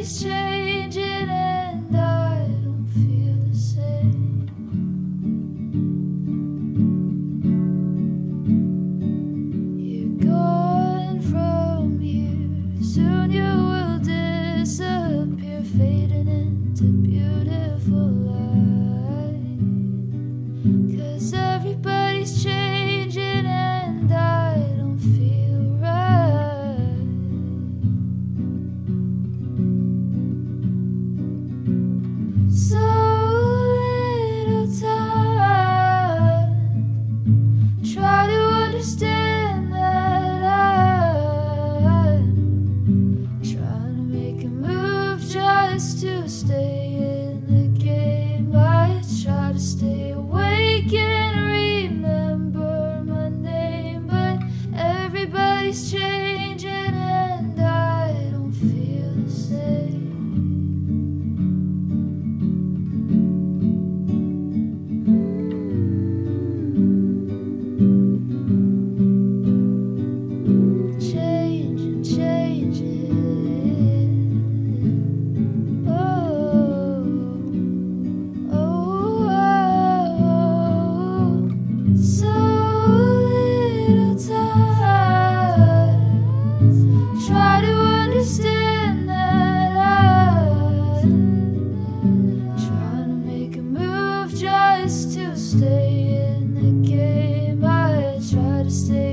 everybody's changing and I don't feel the same. You're gone from here, soon you will disappear, fading into beautiful light. 'Cause everybody's changing and I don't feel right. So little time, try to understand that I'm trying to make a move just to stay in the game. I try to stay awake and remember my name, but everybody's changing and I don't feel the same. Stay in the game. I try to stay